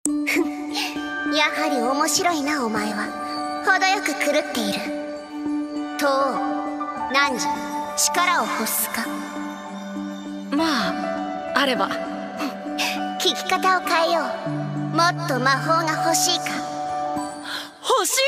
やはり面白いな。お前は程よく狂っている。東王汝力を欲すか。 まああれば。 聞き方を変えよう。もっと魔法が欲しいか。 欲しい。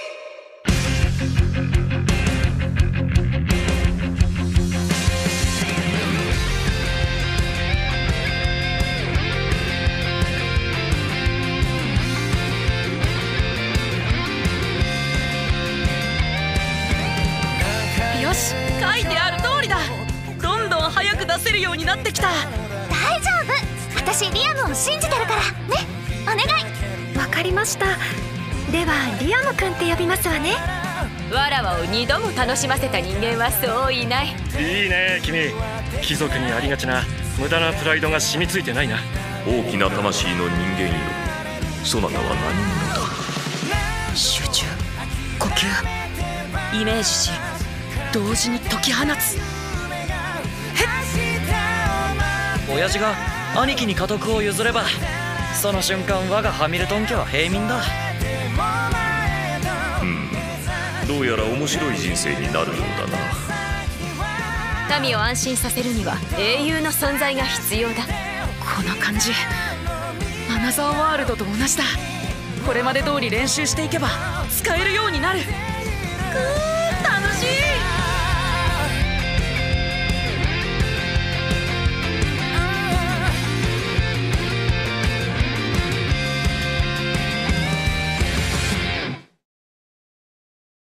よし、書いてある通りだ。どんどん早く出せるようになってきた。 大丈夫、私リアムを信じてるからね。お願い。 わかりました。ではリアム君って呼びますわね。 わらわを2度も楽しませた人間はそういない。 いいね君。貴族にありがちな無駄なプライドが染みついてないな。 大きな魂の人間よ、そなたは何者だ。 集中、呼吸、イメージし同時に解き放つ。 親父が兄貴に家督を譲れば、その瞬間我がハミルトン家は平民だ。 どうやら面白い人生になるようだな。 民を安心させるには英雄の存在が必要だ。 この感じアナザーワールドと同じだ。これまで通り練習していけば使えるようになる。